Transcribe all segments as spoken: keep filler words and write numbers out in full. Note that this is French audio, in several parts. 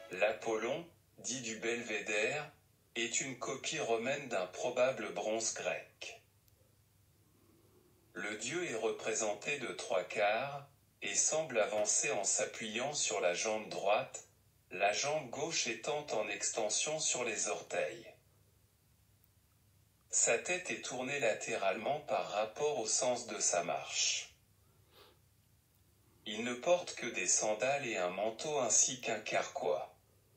L'Apollon, dit du Belvédère, est une copie romaine d'un probable bronze grec. Le dieu est représenté de trois quarts, et semble avancer en s'appuyant sur la jambe droite, la jambe gauche étant en extension sur les orteils. Sa tête est tournée latéralement par rapport au sens de sa marche. Il ne porte que des sandales et un manteau ainsi qu'un carquois.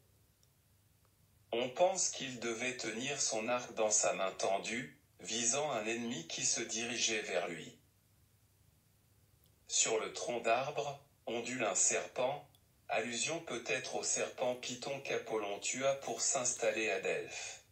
On pense qu'il devait tenir son arc dans sa main tendue, visant un ennemi qui se dirigeait vers lui. Sur le tronc d'arbre, ondule un serpent, allusion peut-être au serpent Python qu'Apollon tua pour s'installer à Delphes.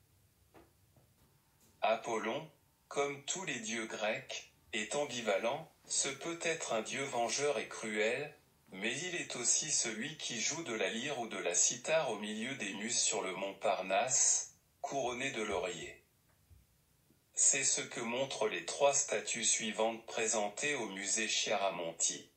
Apollon, comme tous les dieux grecs, est ambivalent, ce peut être un dieu vengeur et cruel, mais il est aussi celui qui joue de la lyre ou de la cithare au milieu des muses sur le mont Parnasse, couronné de lauriers. C'est ce que montrent les trois statues suivantes présentées au musée Chiaramonti.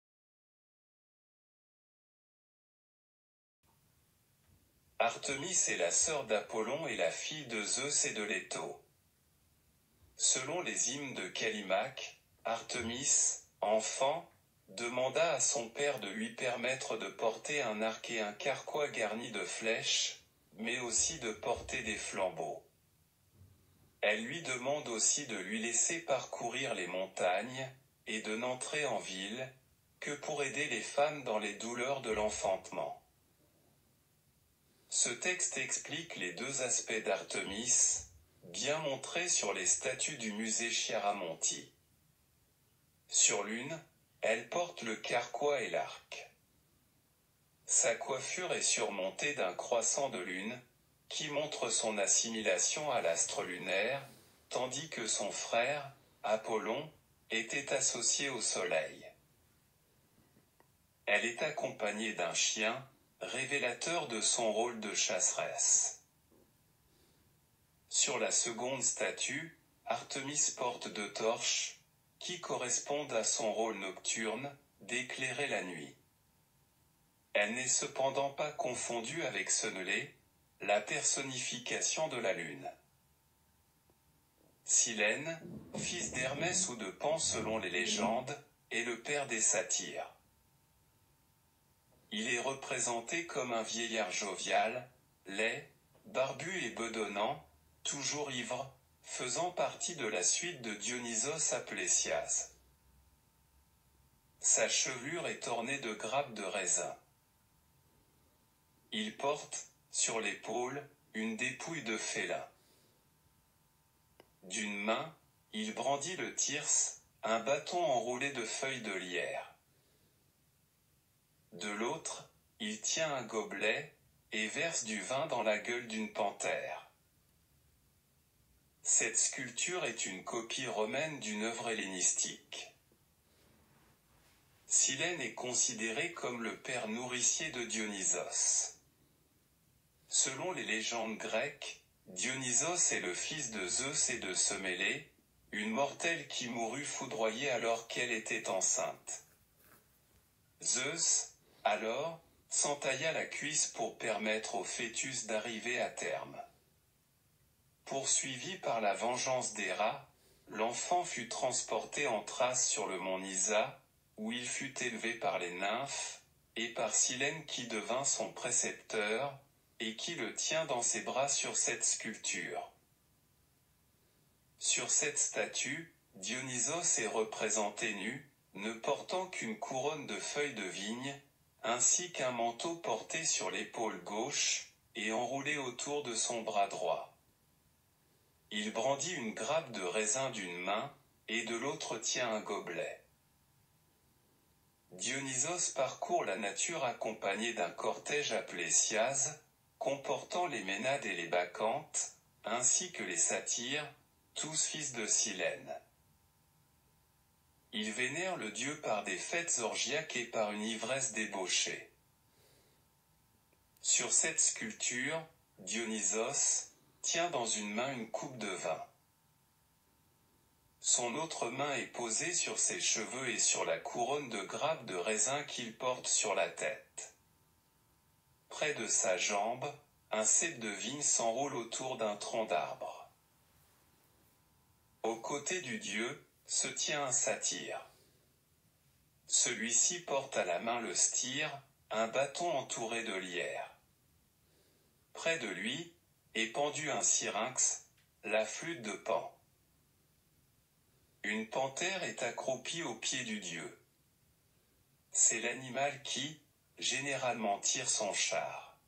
Artémis est la sœur d'Apollon et la fille de Zeus et de Leto. Selon les hymnes de Callimaque, Artémis, enfant, demanda à son père de lui permettre de porter un arc et un carquois garnis de flèches, mais aussi de porter des flambeaux. Elle lui demande aussi de lui laisser parcourir les montagnes, et de n'entrer en ville, que pour aider les femmes dans les douleurs de l'enfantement. Ce texte explique les deux aspects d'Artémis, bien montrés sur les statues du musée Chiaramonti. Sur l'une, elle porte le carquois et l'arc. Sa coiffure est surmontée d'un croissant de lune, qui montre son assimilation à l'astre lunaire, tandis que son frère, Apollon, était associé au soleil. Elle est accompagnée d'un chien, révélateur de son rôle de chasseresse. Sur la seconde statue, Artémis porte deux torches, qui correspondent à son rôle nocturne, d'éclairer la nuit. Elle n'est cependant pas confondue avec Sénélé, la personnification de la lune. Silène, fils d'Hermès ou de Pan selon les légendes, est le père des satyres. Il est représenté comme un vieillard jovial, laid, barbu et bedonnant, toujours ivre, faisant partie de la suite de Dionysos Aplésias. Sa chevelure est ornée de grappes de raisin. Il porte, sur l'épaule, une dépouille de félin. D'une main, il brandit le thyrse, un bâton enroulé de feuilles de lierre. De l'autre, il tient un gobelet, et verse du vin dans la gueule d'une panthère. Cette sculpture est une copie romaine d'une œuvre hellénistique. Silène est considéré comme le père nourricier de Dionysos. Selon les légendes grecques, Dionysos est le fils de Zeus et de Sémélé, une mortelle qui mourut foudroyée alors qu'elle était enceinte. Zeus, alors, s'entailla la cuisse pour permettre au fœtus d'arriver à terme. Poursuivi par la vengeance d'Héra, l'enfant fut transporté en Thrace sur le mont Nysa, où il fut élevé par les nymphes, et par Silène qui devint son précepteur, et qui le tient dans ses bras sur cette sculpture. Sur cette statue, Dionysos est représenté nu, ne portant qu'une couronne de feuilles de vigne, ainsi qu'un manteau porté sur l'épaule gauche, et enroulé autour de son bras droit. Il brandit une grappe de raisin d'une main, et de l'autre tient un gobelet. Dionysos parcourt la nature accompagné d'un cortège Aplésias, comportant les Ménades et les Bacchantes, ainsi que les satyres, tous fils de Silène. Il vénère le dieu par des fêtes orgiaques et par une ivresse débauchée. Sur cette sculpture, Dionysos tient dans une main une coupe de vin. Son autre main est posée sur ses cheveux et sur la couronne de grappes de raisin qu'il porte sur la tête. près de sa jambe, un cep de vigne s'enroule autour d'un tronc d'arbre. Aux côtés du dieu, se tient un satyre. Celui-ci porte à la main le styre, un bâton entouré de lierre. Près de lui, est pendu un syrinx, la flûte de Pan. Une panthère est accroupie aux pieds du dieu. C'est l'animal qui, généralement tire son char.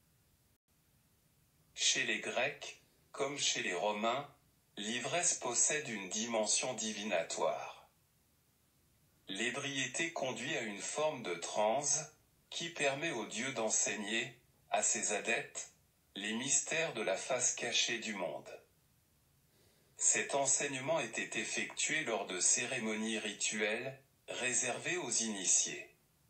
Chez les Grecs, comme chez les Romains, l'ivresse possède une dimension divinatoire. L'ébriété conduit à une forme de transe, qui permet au dieu d'enseigner, à ses adeptes, les mystères de la face cachée du monde. Cet enseignement était effectué lors de cérémonies rituelles, réservées aux initiés.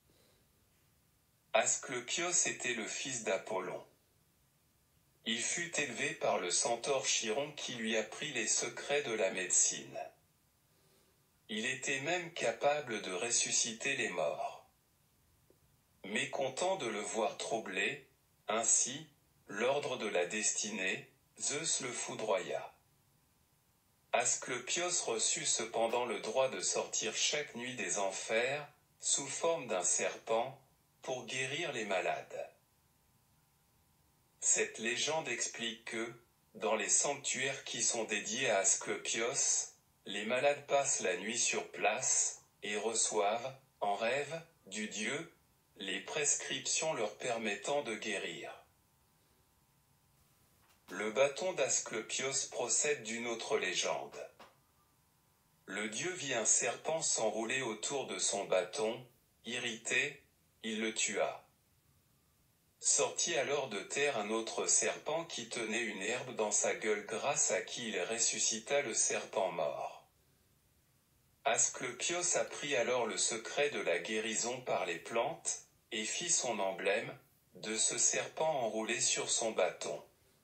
Asclépios était le fils d'Apollon. Il fut élevé par le centaure Chiron qui lui apprit les secrets de la médecine. Il était même capable de ressusciter les morts. Mécontent de le voir troublé, ainsi, l'ordre de la destinée, Zeus le foudroya. Asclépios reçut cependant le droit de sortir chaque nuit des enfers, sous forme d'un serpent, pour guérir les malades. Cette légende explique que, dans les sanctuaires qui sont dédiés à Asclépios, les malades passent la nuit sur place, et reçoivent, en rêve, du dieu, les prescriptions leur permettant de guérir. Le bâton d'Asclépios procède d'une autre légende. Le dieu vit un serpent s'enrouler autour de son bâton, irrité, il le tua. Sortit alors de terre un autre serpent qui tenait une herbe dans sa gueule grâce à qui il ressuscita le serpent mort. Asclépios apprit alors le secret de la guérison par les plantes, et fit son emblème, de ce serpent enroulé sur son bâton.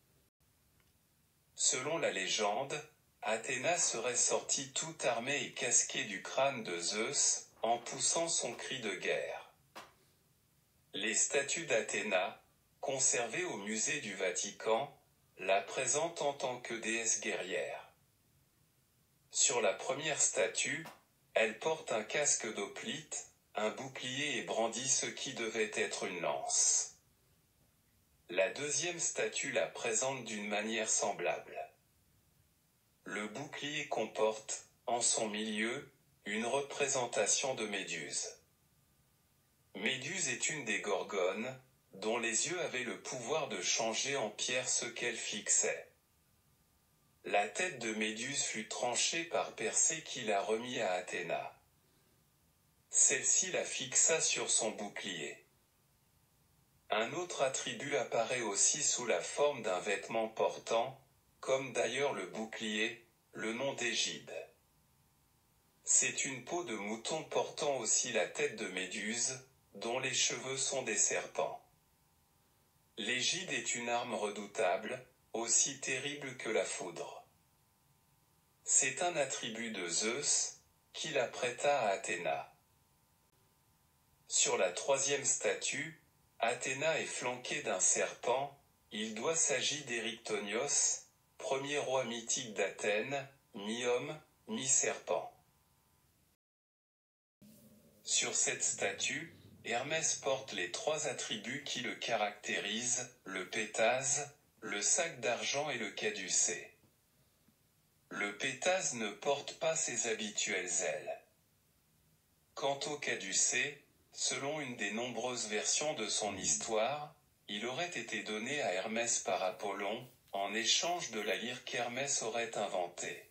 Selon la légende, Athéna serait sortie tout armée et casquée du crâne de Zeus, en poussant son cri de guerre. Les statues d'Athéna, conservées au musée du Vatican, la présentent en tant que déesse guerrière. Sur la première statue, elle porte un casque d'hoplite, un bouclier et brandit ce qui devait être une lance. La deuxième statue la présente d'une manière semblable. Le bouclier comporte, en son milieu, une représentation de Méduse. Méduse est une des gorgones, dont les yeux avaient le pouvoir de changer en pierre ce qu'elle fixait. La tête de Méduse fut tranchée par Persée qui la remit à Athéna. Celle-ci la fixa sur son bouclier. Un autre attribut apparaît aussi sous la forme d'un vêtement portant, comme d'ailleurs le bouclier, le nom d'Égide. C'est une peau de mouton portant aussi la tête de Méduse, dont les cheveux sont des serpents. L'Égide est une arme redoutable, aussi terrible que la foudre. C'est un attribut de Zeus, qui la prêta à Athéna. Sur la troisième statue, Athéna est flanquée d'un serpent, il doit s'agir d'Érictonios, premier roi mythique d'Athènes, mi-homme, mi-serpent. Sur cette statue, Hermès porte les trois attributs qui le caractérisent, le pétase, le sac d'argent et le caducée. Le pétase ne porte pas ses habituelles ailes. Quant au caducée, selon une des nombreuses versions de son histoire, il aurait été donné à Hermès par Apollon, en échange de la lyre qu'Hermès aurait inventée.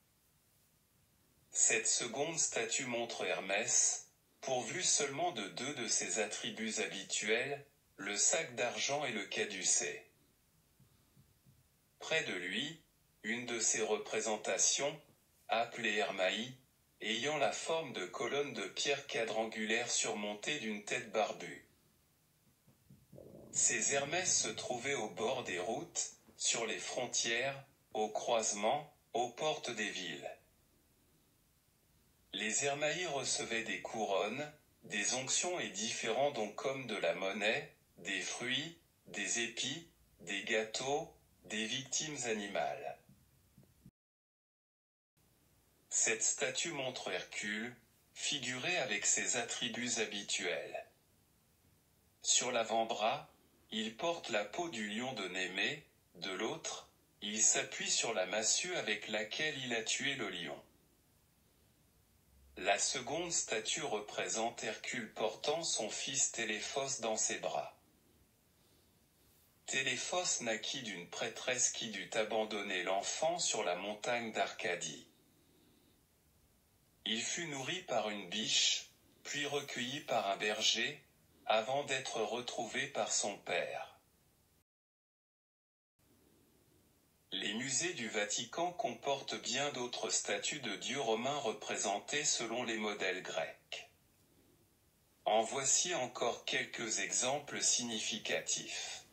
Cette seconde statue montre Hermès, pourvu seulement de deux de ses attributs habituels, le sac d'argent et le caducée. Près de lui, une de ses représentations, appelée Hermaï, ayant la forme de colonne de pierre quadrangulaire surmontée d'une tête barbue. Ces Hermès se trouvaient au bord des routes, sur les frontières, aux croisements, aux portes des villes. Les Hermaïs recevaient des couronnes, des onctions et différents dons comme de la monnaie, des fruits, des épis, des gâteaux, des victimes animales. Cette statue montre Hercule, figuré avec ses attributs habituels. Sur l'avant-bras, il porte la peau du lion de Némée, de l'autre, il s'appuie sur la massue avec laquelle il a tué le lion. La seconde statue représente Hercule portant son fils Téléphos dans ses bras. Téléphos naquit d'une prêtresse qui dut abandonner l'enfant sur la montagne d'Arcadie. Il fut nourri par une biche, puis recueilli par un berger, avant d'être retrouvé par son père. Les musées du Vatican comportent bien d'autres statues de dieux romains représentées selon les modèles grecs. En voici encore quelques exemples significatifs.